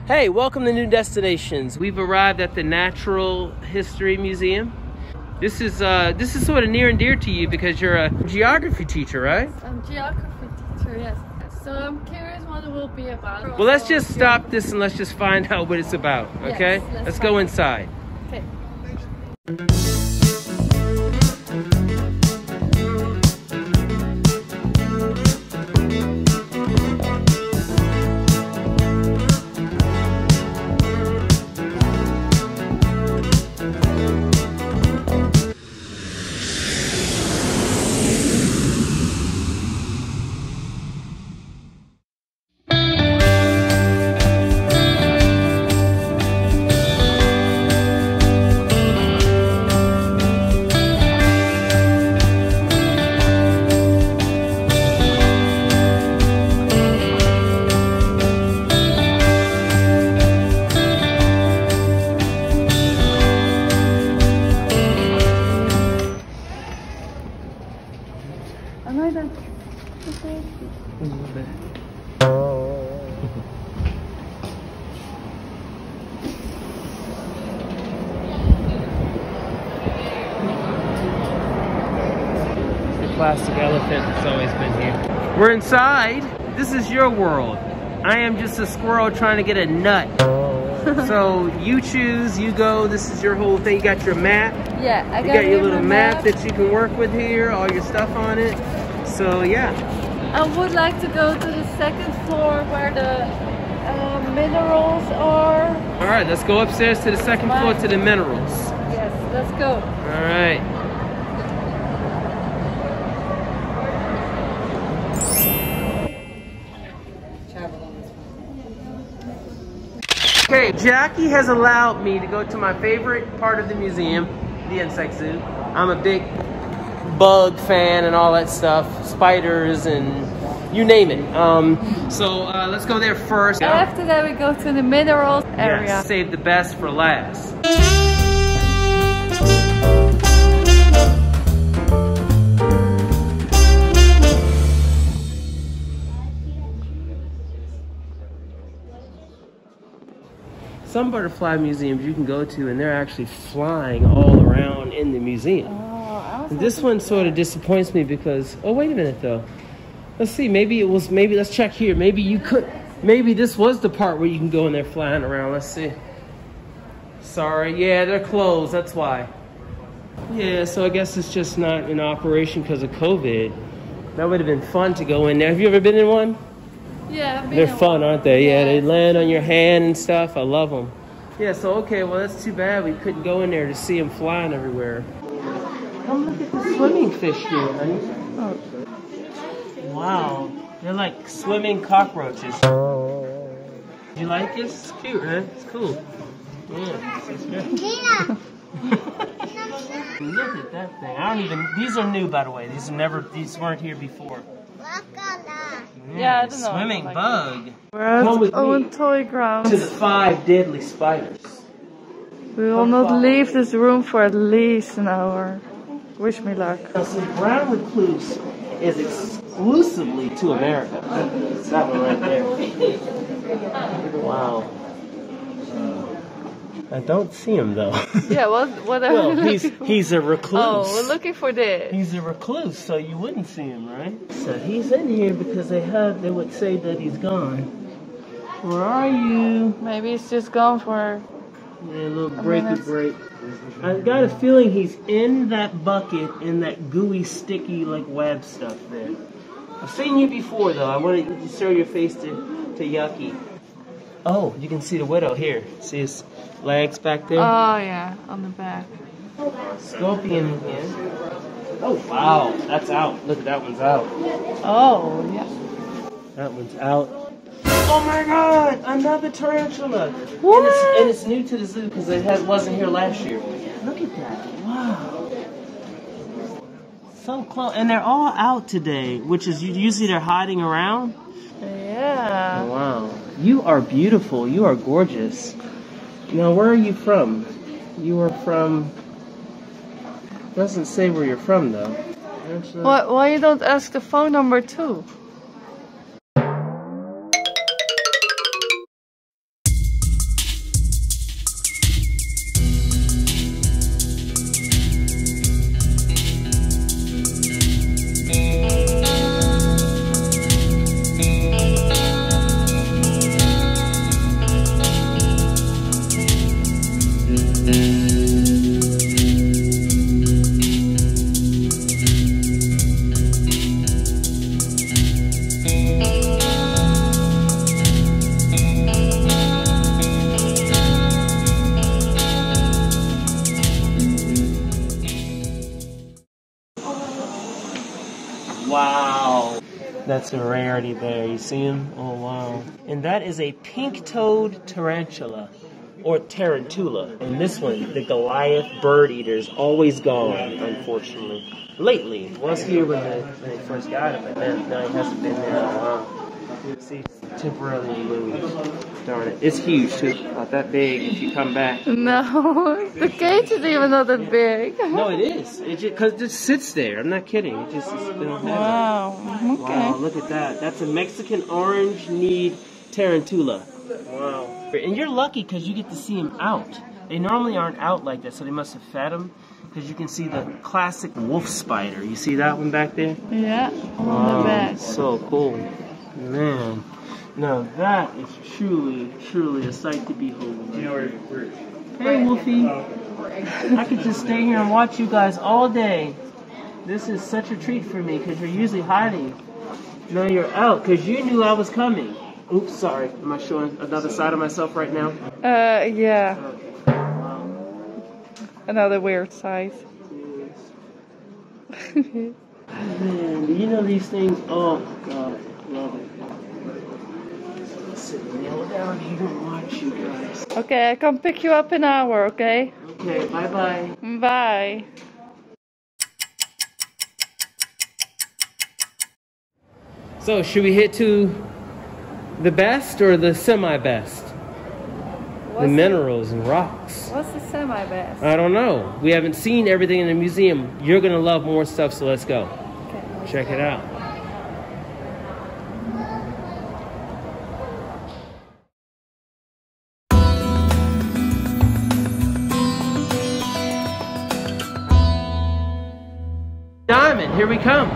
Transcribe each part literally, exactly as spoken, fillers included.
Hey, welcome to New Destinations. We've arrived at the Natural History Museum. This is uh, this is sort of near and dear to you because you're a geography teacher, right? I'm a geography teacher, yes. So I'm curious what it will be about. Well, let's just stop this and let's just find out what it's about, okay? Yes, let's let's go inside. Okay. Plastic elephant that's always been here. We're inside. This is your world. I am just a squirrel trying to get a nut. So you choose, you go, this is your whole thing. You got your map. Yeah, I you got, got your little map. map that you can work with here, all your stuff on it. So yeah. I would like to go to the second floor where the uh, minerals are. All right, let's go upstairs to the second Bye. floor to the minerals. Yes, let's go. All right. Okay, Jackie has allowed me to go to my favorite part of the museum, the insect zoo. I'm a big bug fan and all that stuff, spiders and you name it. Um, so uh, let's go there first. After that, we go to the minerals area. Yes, save the best for last. Some butterfly museums you can go to and they're actually flying all around in the museum. Oh, And this one sort of disappoints me because, oh, wait a minute though. Let's see, maybe it was, maybe, let's check here. Maybe you could, maybe this was the part where you can go and they're flying around. Let's see. Sorry, yeah, they're closed, that's why. Yeah, so I guess it's just not in operation because of COVID. That would have been fun to go in there. Have you ever been in one? Yeah, I've been They're in fun, one. aren't they? Yeah, Yeah, they land on your hand and stuff. I love them. Yeah, so okay, well that's too bad we couldn't go in there to see them flying everywhere. Come look at the swimming fish here, honey. Oh. Wow, they're like swimming cockroaches. You like it? It's cute, huh? It's cool. Yeah, it's good. Look at that thing. I don't even, these are new by the way. These are never, these weren't here before. Yeah, yeah, I don't know. Swimming like bug. We're at Come with our me toy ground. to the five deadly spiders. We will not leave this room for at least an hour. Wish me luck. Now, so brown recluse is exclusively to America. That one right there. Wow. I don't see him though. Yeah, what what are Well, we he's looking for? he's a recluse. Oh, we're looking for this. He's a recluse, so you wouldn't see him, right? So he's in here because they have, they would say that he's gone. Where are you? Maybe it's just gone for Yeah, a little a breaky minute. break. I got a feeling he's in that bucket, in that gooey, sticky, like web stuff there. I've seen you before, though. I wanted you to show your face to, to Yucky. Oh, you can see the widow here. See his legs back there? Oh yeah, on the back. Scorpion again. Oh, wow. That's out. Look, that one's out. Oh yeah. That one's out. Oh my god! Another tarantula! What? And it's, and it's new to the zoo because it had, wasn't here last year. Look at that. Wow. So close. And they're all out today, which is usually they're hiding around. Yeah. Oh, wow. You are beautiful. You are gorgeous. Now, where are you from? You are from... Doesn't say where you're from, though. Why, why you don't ask the phone number too? Wow. That's a rarity there. You see him? Oh, wow. And that is a pink-toed tarantula, or tarantula. And this one, the Goliath bird eater, is always gone, unfortunately. Lately, was here when they, when they first got him, but then no, he hasn't been there in a while. See, temporarily moved. Darn it. It's huge, too. Not that big if you come back. No, the cage is even not that big. No, it is. It just, cause it just sits there. I'm not kidding. It just is, they don't have Wow. it. Okay. Wow, look at that. That's a Mexican orange-kneed tarantula. Wow. And you're lucky because you get to see him out. They normally aren't out like that, so they must have fed him. Because you can see the classic wolf spider. You see that one back there? Yeah, on Wow, the back. so cool. Man. Now that is truly, truly a sight to behold. Hey, Wolfie. I could just stay here and watch you guys all day. This is such a treat for me because you're usually hiding. Now you're out because you knew I was coming. Oops, sorry. Am I showing another side of myself right now? Uh, yeah. Okay. Wow. Another weird side. Man, do you know these things? Oh, God. Love it. Sit kneel down here and watch you guys. Okay, I can pick you up in an hour, okay? Okay, bye-bye. Bye. So, should we hit to the best or the semi-best? The minerals and rocks. What's the semi-best? I don't know. We haven't seen everything in the museum. You're going to love more stuff, so let's go. Okay. Check it out. Diamond, here we come.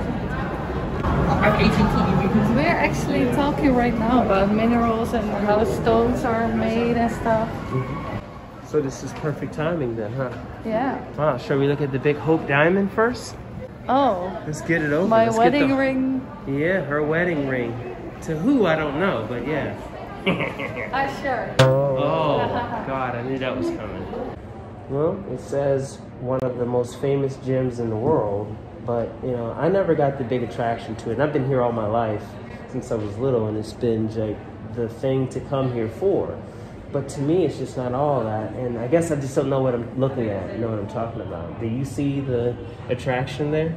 We're actually talking right now about minerals and how stones are made and stuff. So this is perfect timing then, huh? Yeah. Wow, shall we look at the big Hope diamond first? Oh. Let's get it over. My Let's wedding get the... ring. Yeah, her wedding ring. To who, I don't know, but yeah. Ah, sure. Oh, God, I knew that was coming. Well, it says one of the most famous gems in the world, but, you know, I never got the big attraction to it. And I've been here all my life since I was little, and it's been like the thing to come here for. But to me, it's just not all that. And I guess I just don't know what I'm looking at, you know what I'm talking about. Do you see the attraction there?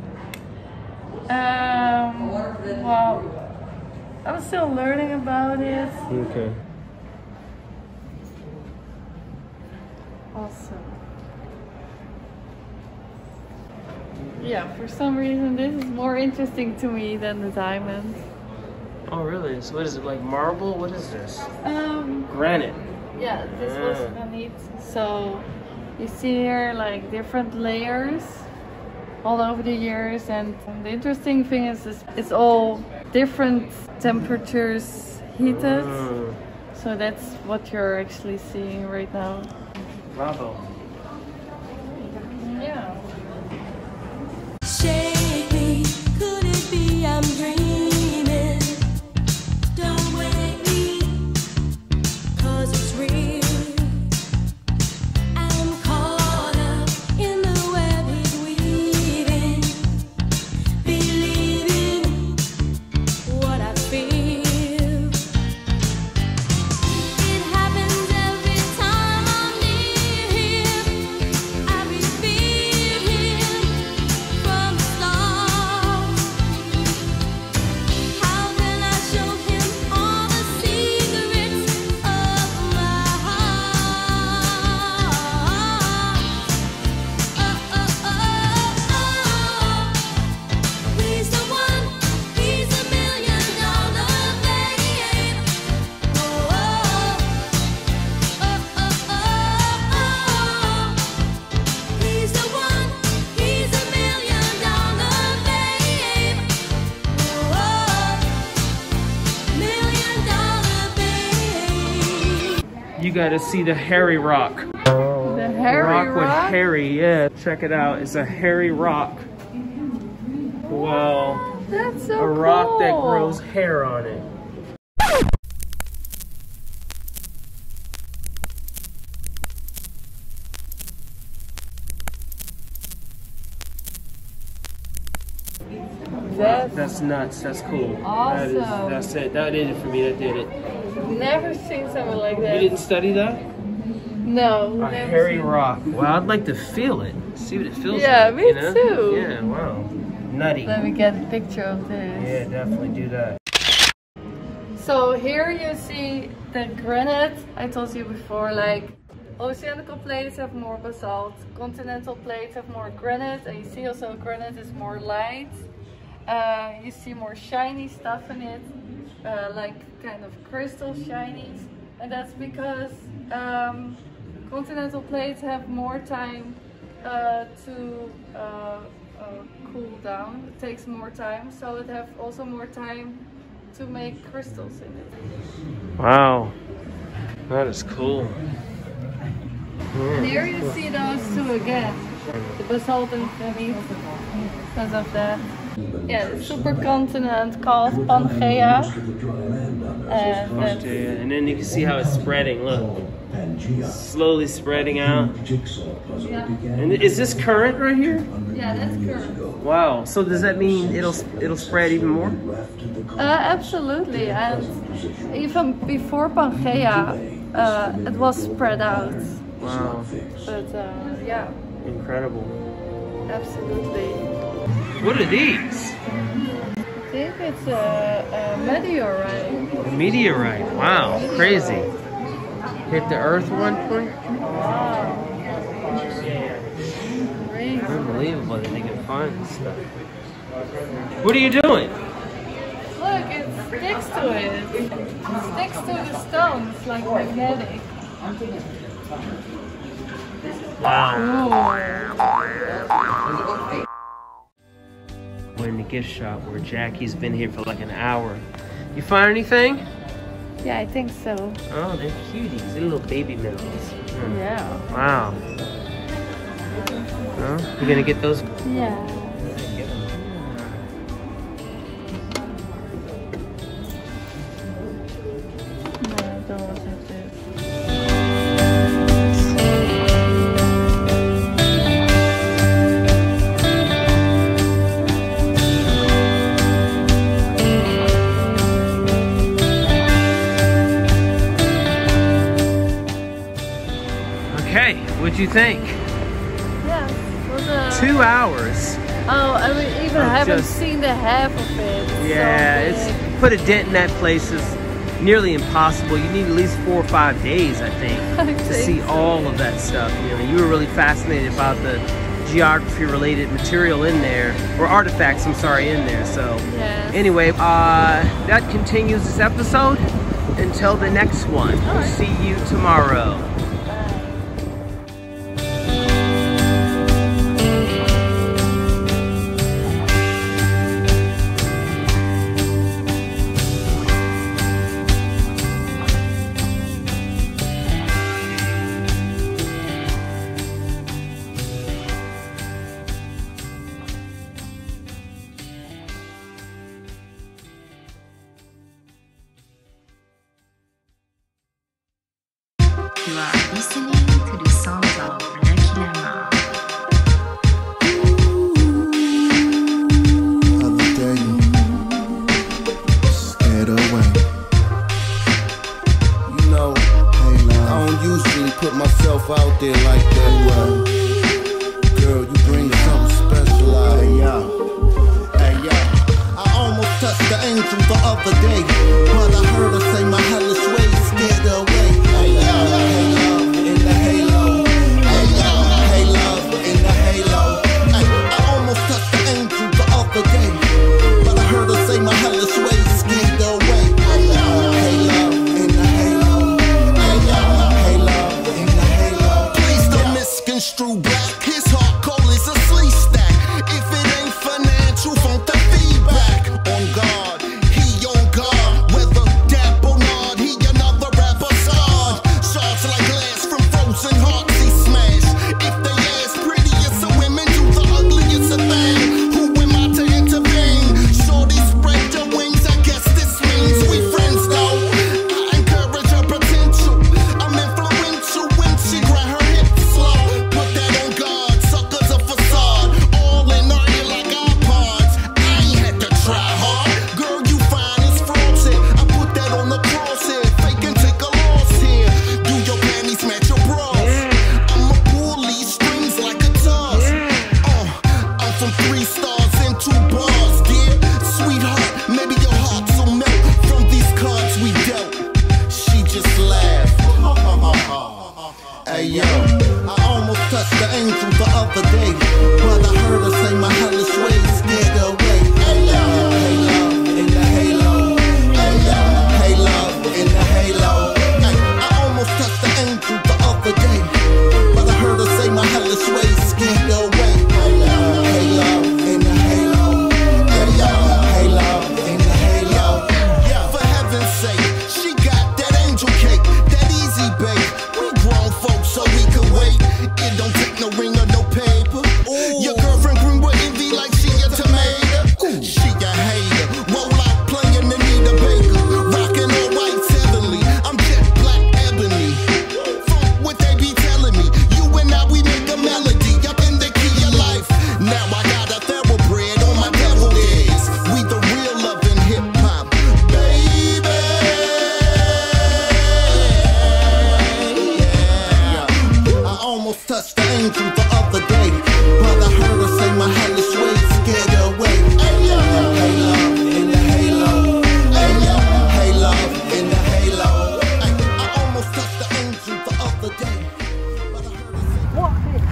Um, well, I'm still learning about it. Okay. Awesome. Yeah, for some reason this is more interesting to me than the diamond. Oh, really? So what is it, like marble? What is this? Um, Granite. yeah, this Ah. was granite. So you see here like different layers all over the years, and the interesting thing is this, it's all different temperatures heated. Mm. So that's what you're actually seeing right now. Bravo. Yeah. Shake me, could it be I'm dreaming? Don't wake me, 'cause it's real. I'm caught up in the web he's weaving, believing what I feel. It happens every time I'm near him. I reveal him from the stars. How can I show him all the secrets of my heart? Oh, oh, oh, oh. He's the one, he's a million dollar babe. Oh, oh, oh, oh, oh. He's the one, he's a million dollar babe. Oh, million dollar babe. You gotta see the hairy rock. The hairy rock with rock? hairy, yeah. Check it out. It's a hairy rock. Wow. That's so A rock cool. that grows hair on it. That's, That's That's nuts. That's cool. Awesome. That is, that's it. That did it for me. That did it. Never seen something like that. You didn't study that? No. A never hairy seen- rock. Well, I'd like to feel it. See what it feels Yeah, like. me you know? too. Yeah, wow. Nutty. Let me get a picture of this. Yeah, definitely do that. So here you see the granite. I told you before, like oceanical plates have more basalt, continental plates have more granite, and you see also granite is more light. Uh, you see more shiny stuff in it, uh, like kind of crystal shinies, and that's because um, continental plates have more time uh, to uh, uh, cool down. It takes more time, so it have also more time to make crystals in it. Wow. That is cool. And here you see those two again, the basalt and granite, because of that. Yeah, the supercontinent called Pangea. And, that's- And then you can see how it's spreading. Look. Slowly spreading out. yeah, And is this current right here? yeah, that's current. Wow. So does that mean it'll it'll spread even more? Uh, absolutely, and even before Pangea, uh, it was spread out. Wow. But uh, yeah, Incredible. absolutely. What are these? I think it's a, a meteorite. A meteorite. Wow. Crazy. Hit the earth at one point? Wow. Crazy. Unbelievable that they can find this stuff. What are you doing? Look, it sticks to it. It sticks to the stone. It's like magnetic. Wow. We're in the gift shop where Jackie's been here for like an hour. You find anything? Yeah, I think so. Oh, they're cuties. They're little baby mills. Hmm. Yeah. Wow. Oh, you gonna get those? Yeah. No, I don't want to have this. Okay, what'd you think? Yes. it was a- Two hours. Oh, I mean, even Of haven't just- seen the half of it. It's Yeah, so it's big. put a dent in that place is nearly impossible. You need at least four or five days, I think, I to think see so. all of that stuff. You know, you were really fascinated about the geography-related material in there, or artifacts, I'm sorry, in there. So Yes. anyway, uh, that continues this episode. Until the next one, we'll Alright. see you tomorrow. You are listening to the sounds of Lucky Lemma. Other day, scared away. You know, hey, love. I don't usually put myself out there like that. Well, girl, you bring something special out. Hey, yo. Hey, yo. I almost touched the angel the other day, but I heard her say my hellish ways scared her away. Hey, yo. Hey, love, in the halo. Hey, yo. Hey, love, in the halo. Hey, I almost touched the angel the other day, but I heard her say my hellish ways scared her away. Hey, yo. Hey, love, in the halo. Hey, yo. Hey, love, in the halo. Please don't misconstrue black. His heart cold is a sleeve stack. If it ain't financial, want the feedback. On guard, he on guard. Whether dap or not, angel the other day, but I heard her say my hellish ways scared her away. Hey, yeah. Hey, love in the halo. Hey, yeah. Hey, love in the halo. Hey, I almost touched the angel the other day, but I heard her say.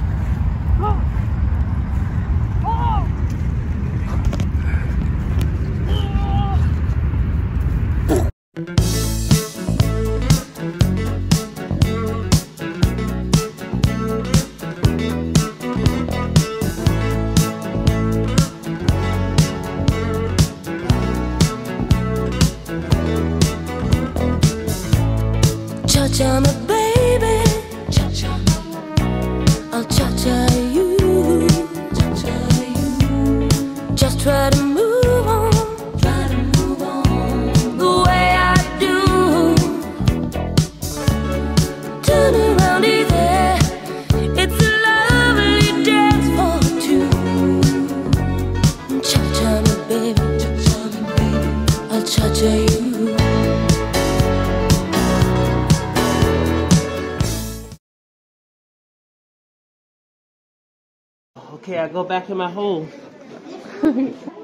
Cha-cha me baby, cha-cha. I'll cha-cha you, cha-cha you. Just try to move on, try to move on the way I do. Turn around easy, it's a lovely dance for two. Cha-cha me baby, cha-cha me baby, I'll cha-cha you. Okay, I go back in my hole.